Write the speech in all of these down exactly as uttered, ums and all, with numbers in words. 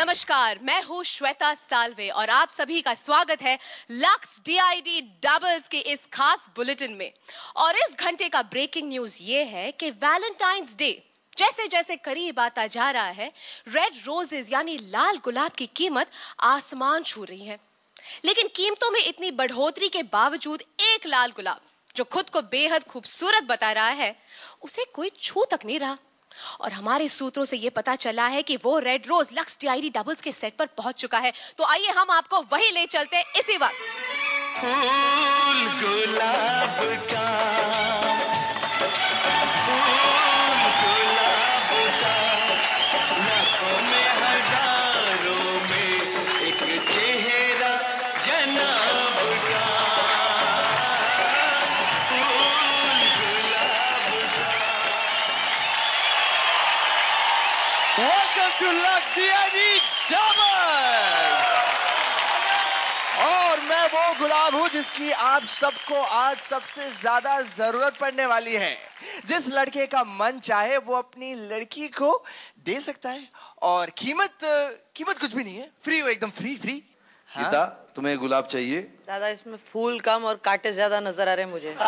नमस्कार, मैं हूँ श्वेता साल्वे और आप सभी का स्वागत है लक्स डीआईडी डबल्स के इस खास बुलेटिन में। और इस घंटे का ब्रेकिंग न्यूज ये है कि वैलेंटाइंस डे जैसे जैसे करीब आता जा रहा है, रेड रोजेस यानी लाल गुलाब की कीमत आसमान छू रही है। लेकिन कीमतों में इतनी बढ़ोतरी के बावजूद एक लाल गुलाब जो खुद को बेहद खूबसूरत बता रहा है, उसे कोई छू तक नहीं रहा। और हमारे सूत्रों से ये पता चला है कि वो red rose Lux DID doubles के सेट पर पहुंच चुका है। तो आइए हम आपको वही ले चलते हैं इसी वक्त। फूल गुलाब का, फूल गुलाब का, लाखों में हजारों में एक चेहरा जनाब का, फूल गुलाब का। Welcome to Lux DID Doubles। और मैं वो गुलाब हूँ जिसकी आप सबको आज सबसे ज्यादा जरूरत पड़ने वाली है। जिस लड़के का मन चाहे वो अपनी लड़की को दे सकता है और कीमत कीमत कुछ भी नहीं है, फ्री हो, एकदम फ्री फ्री। हाँ? गीता, तुम्हें गुलाब चाहिए? दादा, इसमें फूल कम और कांटे ज्यादा नजर आ रहे हैं मुझे।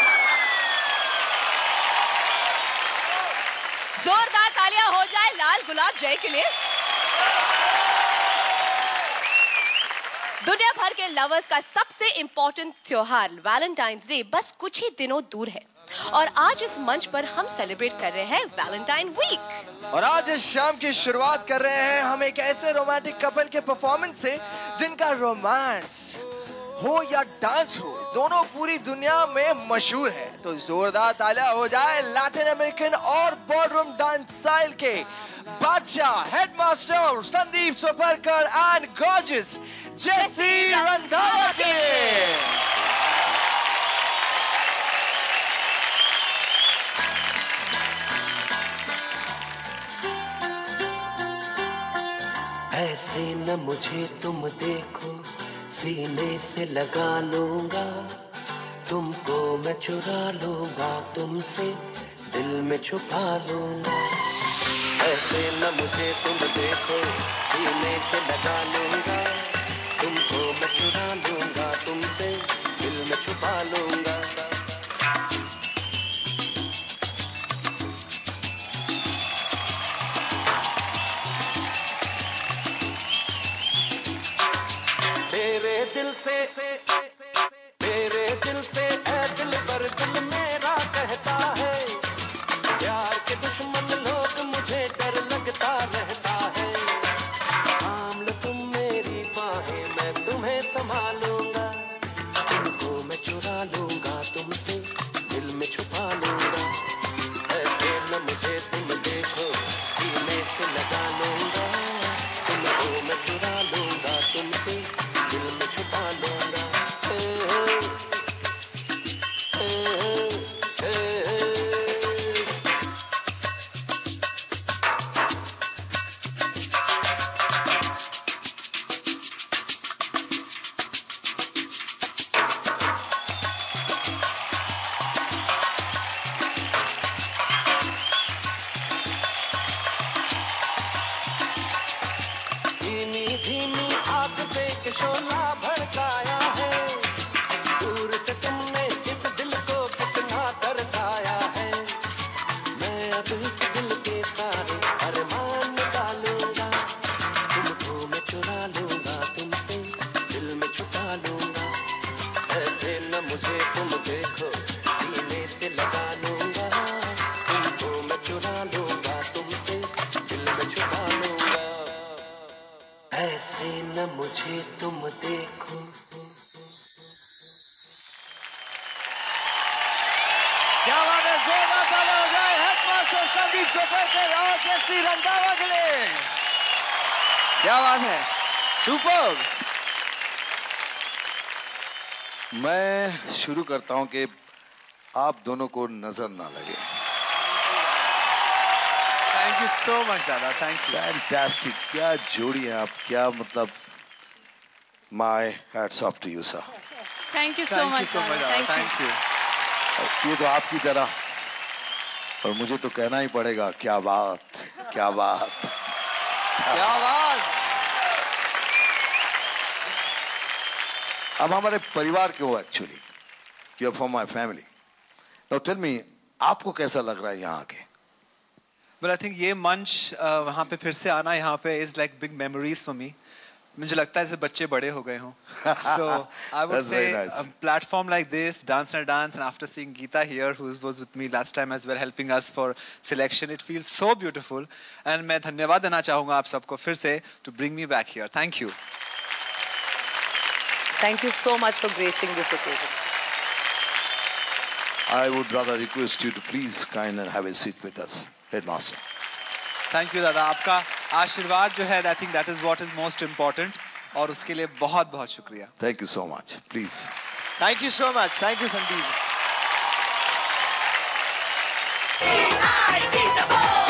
जोरदार तालियां हो जाए लाल गुलाब जय के लिए। दुनिया भर के लवर्स का सबसे इंपॉर्टेंट त्योहार वैलेंटाइंस डे बस कुछ ही दिनों दूर है और आज इस मंच पर हम सेलिब्रेट कर रहे हैं वैलेंटाइन वीक। और आज इस शाम की शुरुआत कर रहे हैं हम एक ऐसे रोमांटिक कपल के परफॉर्मेंस से जिनका रोमांस हो या डांस हो, दोनों पूरी दुनिया में मशहूर है। तो जोरदार तालियां हो जाए लैटिन अमेरिकन और बॉलरूम डांस स्टाइल के बादशाह, headmaster Sandip Soparkar and gorgeous Jesse Randhawa के। ऐसे न मुझे तुम देखो, सीने से लगा लूंगा, तुमको मैं चुरा लूंगा, तुमसे दिल में छुपा लूंगा। ऐसे न मुझे तुम देखो, सीने से लगा लूंगा, तुमको मैं चुरा लूंगा, तुमसे दिल में छुपा लूंगा। तेरे दिल से तेरे दिल से ऐ दिल पर दिल मेरा कहता है, प्यार के दुश्मन लोग मुझे डर लगता रहता है। थाम लो तुम मेरी बाहें, मैं तुम्हें संभालूंगा, तुमको मैं चुरा लूंगा, तुमसे दिल में छुपा लूंगा। ऐसे न मुझे तुम देखो, सीने से लगा लूंगा, तुमको मैं चुरा लूंगा, तुमसे दिल में छुपा लूंगा। धीमी धीमी आग से शोला भड़काया है, दूर से तुमने इस दिल को कितना तरसाया है। मैं अब इस दिल के सारे अरमान निकालूंगा, तुमको मैं चुरा लूंगा, तुमसे दिल में छुपा लूंगा। ऐसे न मुझे तुम देखो, सीने से लगा लूंगा, तुमको मैं चुरा लूंगा, तुमसे दिल में छुपा लूंगा। ऐसे न मुझे तुम देखो। क्या बात है, जोरदार तालियां हो जाए हेडमास्टर संदीप सोपरकर और जेसी रंधावा के लिए। क्या बात है, सुपर। मैं शुरू करता हूं कि आप दोनों को नजर ना लगे। थैंक यू सो मच दादा, थैंक यू। फैंटास्टिक, क्या जोड़ी है आप, क्या मतलब। My hats off to you sir. Thank you so much, thank you. ये तो आपकी तरह, और मुझे तो कहना ही पड़ेगा, क्या बात, क्या बात, क्या बात। अब हमारे परिवार के हो actually, you are from my family. Now tell me, आपको कैसा लग रहा है यहाँ आके? But I think ये मंच uh, वहाँ पे फिर से आना यहाँ पे is like big memories for me. मुझे लगता है जैसे बच्चे बड़े हो गए हों. So I would That's say very nice. a platform like this, Dance and Dance, and after seeing Geeta here, who was with me last time as well, helping us for selection, it feels so beautiful. And मैं धन्यवाद देना चाहूँगा आप सबको फिर से to bring me back here. Thank you. Thank you so much for gracing this occasion. I would rather request you to please kind and have a seat with us, headmaster. Thank you दादा, आपका आशीर्वाद जो है, I think that is what is most important, और उसके लिए बहुत बहुत शुक्रिया. Thank you so much. Please. Thank you so much. Thank you, Sandeep.